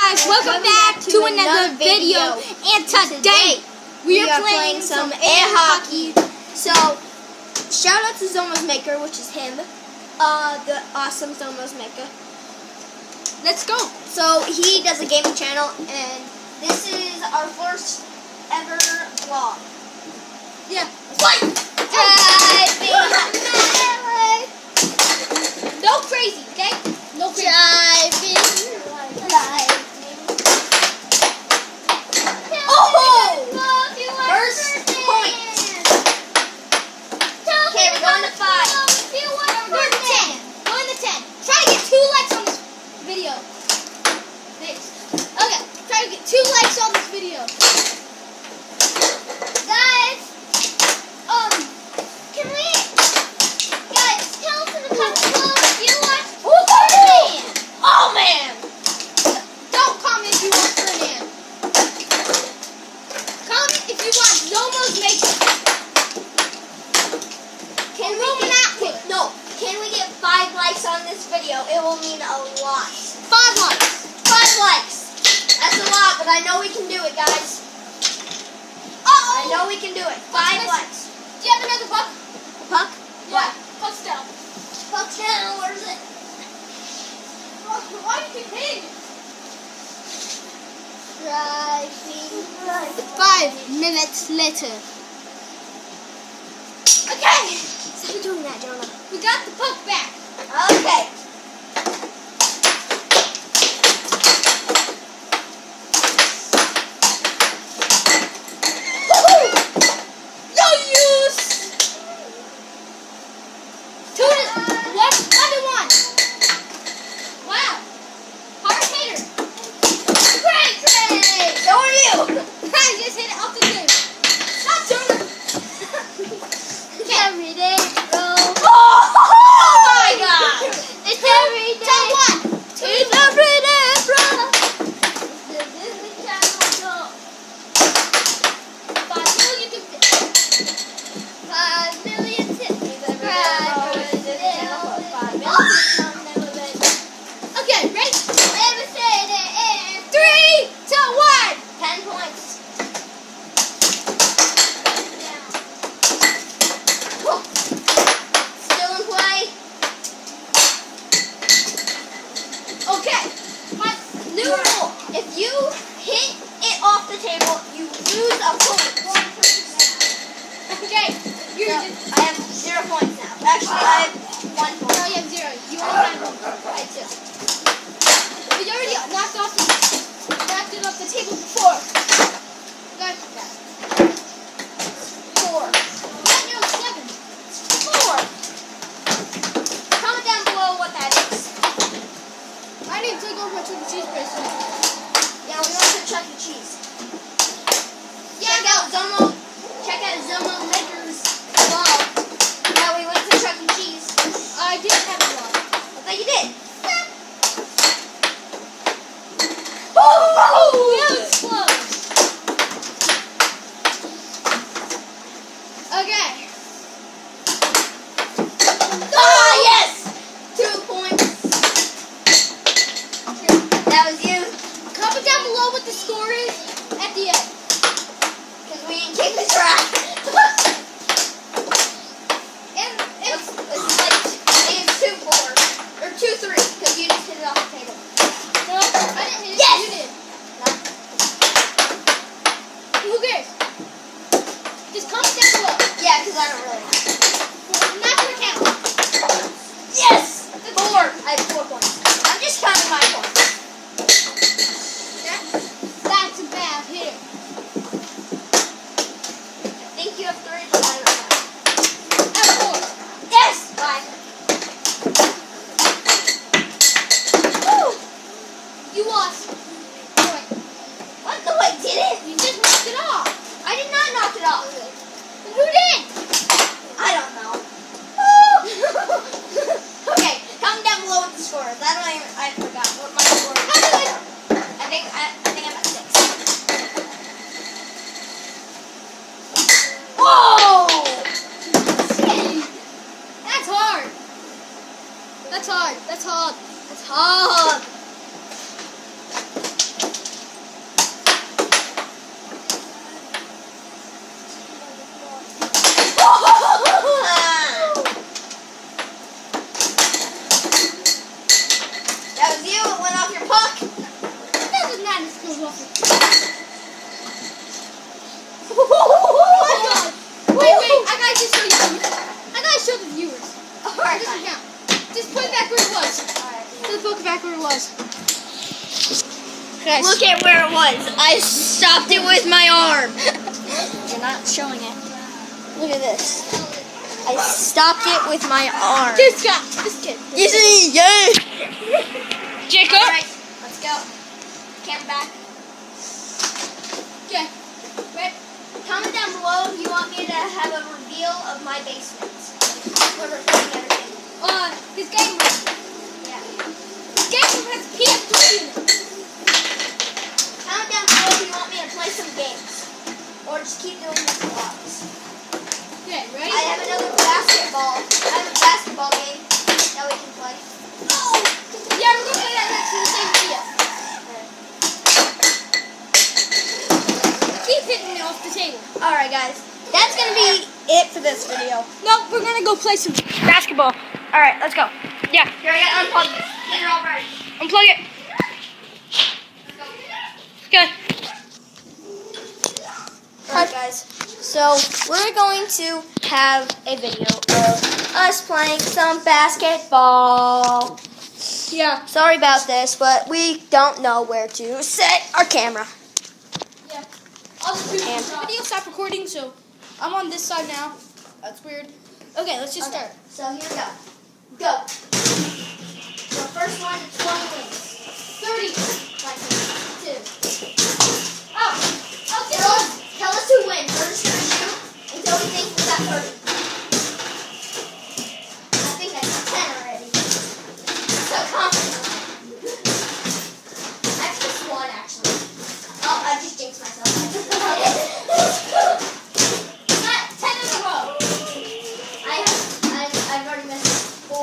guys, welcome back to another video. And today we are playing some air hockey. So, shout out to Zomo's Maker, which is him, the awesome Zomo's Maker. Let's go. So he does a gaming channel, and this is our first ever vlog. Yeah. No crazy, okay? No crazy. First point. Okay, we're going to 5. Going to 10. Going to 10. Try to get 2 likes on this video. Okay, try to get 2 likes on this video. Guys, can we, guys, tell us in the comments below if you watch Ferdinand. Oh man! Don't comment if you want Ferdinand. Comment if you want Zomo's Maker. Can we get 5 likes on this video? It will mean a lot. 5 likes. 5 likes. That's a lot, but I know we can do it, guys. I know we can do it. 5 likes. Do you have another puck? Puck? Yeah. Puck's down. Puck's down. Where is it? Why do you keep hitting it? 5 minutes later. Okay. Stop doing that, Jonah. We got the puck back. Okay. If you hit it off the table, you lose a point. Okay, I have 0 points now. Actually, I have 1 point. No, you have 0. You only have 1 point. I have 2. But you already knocked it off the table before. That's that. 4. No, 7. 4. Comment down below what that is. I need to go to the cheese place. Yeah, we went to Chuck E. Cheese. Yeah, check out Zomo Maker's vlog. Yeah, we went to Chuck E. Cheese. I did have a vlog. I thought you did. Oh, that was close. Okay. Ah, yes! 2 points. That was you. Comment down below what the score is at the end. Because we didn't kick the track. It's like 2-4. Or 2-3. Because you just hit it off the table. No, I didn't hit it. Yes! You did. Who cares? Just comment down below. Yeah, because I don't really know. Not gonna count. Yes! 4. I have 4 points. I'm just counting my points. That's a bad hit. I think you have 3, but I don't know. I have 4. Yes! 5. Woo! You lost. What? No, I didn't. You just knocked it off. I did not knock it off. Then who did? I don't know. Okay, comment down below what the score is. I forgot what my score is. I think I'm at 6. Whoa! That's hard. That's hard. That's hard. That's hard. off it. Oh my god! Wait, I gotta just show you. I gotta show the viewers. Alright, Doesn't fine. count. Just put it back where it was. Alright. Put the book back where it was. Guys. Look at where it was. I stopped it with my arm. You're not showing it. Look at this. I stopped it with my arm. This kid. You see? Yeah. Jacob. Alright, let's go. Camp back. Okay. Right. Comment down below if you want me to have a reveal of my basement. We're recording everything. His game room. Yeah. His game room has PS3 in it. Comment down below if you want me to play some games. Or just keep doing these vlogs. Okay, ready? I have another basketball. I have a basketball game that we can play. Oh! Yeah, we're gonna play that next in the same video. Keep hitting me off the table. Alright guys, that's going to be it for this video. No, we're gonna go play some basketball. Alright, let's go. Yeah, Here, I got to unplug this. Get it all right. unplug it. Okay. Alright guys, so we're going to have a video of us playing some basketball. Yeah. Sorry about this, but we don't know where to set our camera. Yeah. I'll just do And- the video. Stop recording. So I'm on this side now. That's weird. Okay, let's just start. So here we go. Go. So first one, 20 wins. 30. 2. Oh. Okay. Tell us who wins. We're just going to shoot until we think we got 30. I think I got 10 already. So confident. That's just one, actually. Oh, I just jinxed myself. Not 10 in a row. I've already missed 4.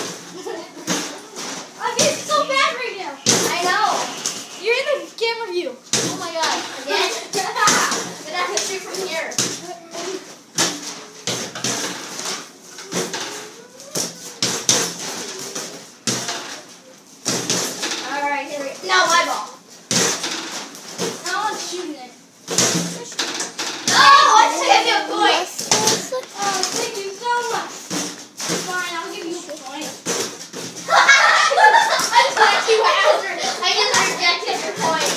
I'm getting so bad right now. I know. You're in the camera view. Oh my god. Again? But I can shoot from here. Alright, here we go. No, my ball. Now I'm shooting it. No, I just gave you a point. Oh, thank you so much. Fine, I'll give you a point. I thought you hazard. I just rejected your point.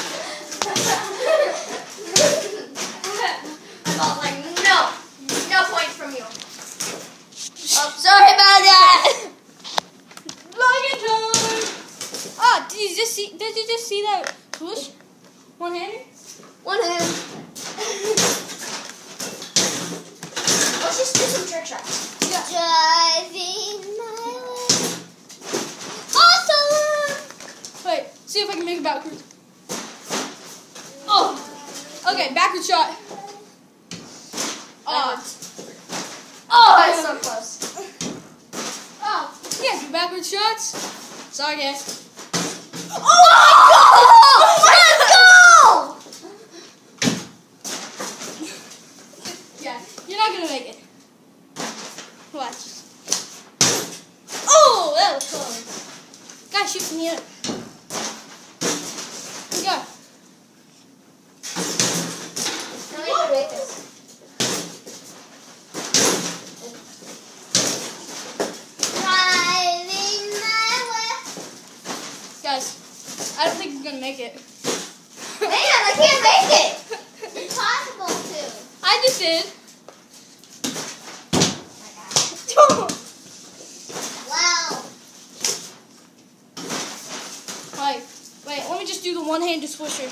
My ball's like, no. No points from you. Oh, sorry about that. Login time. Oh, did you just see that push? One-handed? One hand. Let's just do some trick shots. Yeah. Driving my way. Awesome! Wait, see if I can make it backwards. Oh. Okay, backward shot. Oh. Oh, that's so close. Oh. Yeah, do backward shots. Sorry, guys. Oh my God! Let's go! Yeah, you're not gonna make it. Watch. Oh, that was close. Guys, shoot from the other. Here we go. Now we have to make this. Driving my way. Guys, I don't think we're gonna make it. Man, I can't make it. It's possible to. I just did. Wow. Wait, let me just do the one-handed swisher.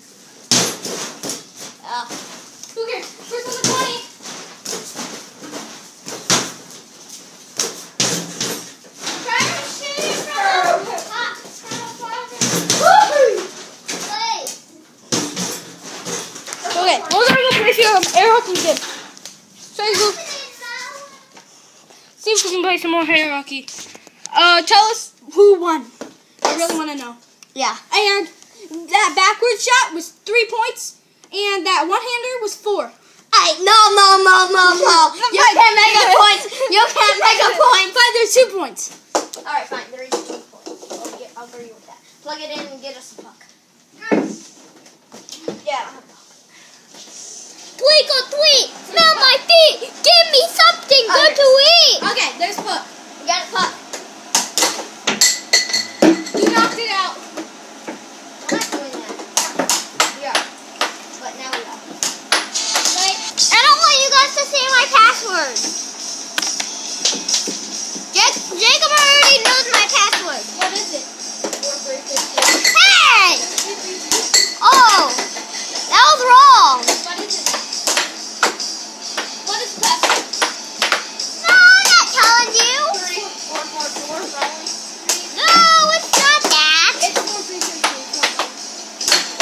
Who cares? First on the 20. Okay, we're gonna go play some air hockey again. So you go see if we can play some more air hockey. Tell us who won. I really want to know. Yeah. And that backward shot was 3 points, and that one-hander was 4. Hey, no. You can't make a point. You can't make a point. But there's 2 points. Alright, fine. There is 2 points. I'll agree with that. Plug it in and get us the puck. me something good to eat. Okay, there's Puck. We got a puck. You knocked it out. I'm not doing that. We are. But now we are. Wait. I don't want you guys to say my password. Jacob already knows my password. What is it? Hey! Oh, that was wrong. What is it? What is password? No, I'm not telling you. 3444 probably. No, it's not that. It's 4333.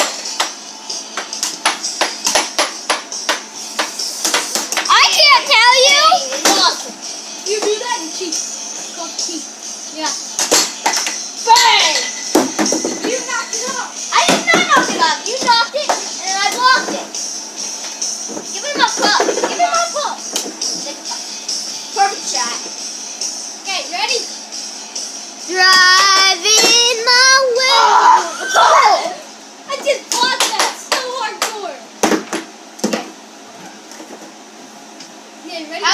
I can't tell you. Awesome. You do that and cheat. It's called cheat. Yeah. Bang! You knocked it out. I did not knock it off. You knocked it, and I blocked it. Give me my puck. Give me my puck. Perfect shot. Okay, ready? Driving my way. Oh! I just blocked that. So hardcore. Okay. Yeah, ready?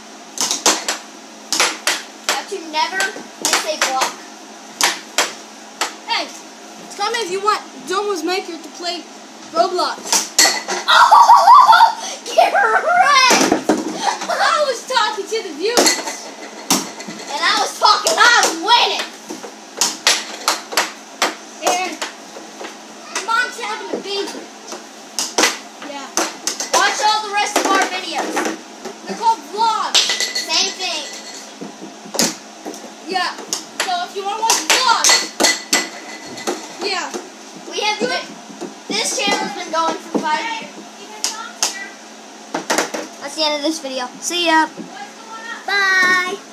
How to never miss a block. Hey, comment if you want Domo's Maker to play Roblox. Oh! Get wrecked! I was talking to the viewers. And I was talking, I was winning. And Mom's having a baby. Yeah. Watch all the rest of our videos. They're called vlogs. Same thing. Yeah. So if you want to watch vlogs, yeah. We have this channel's been going for 5 years. That's the end of this video. See ya. Bye.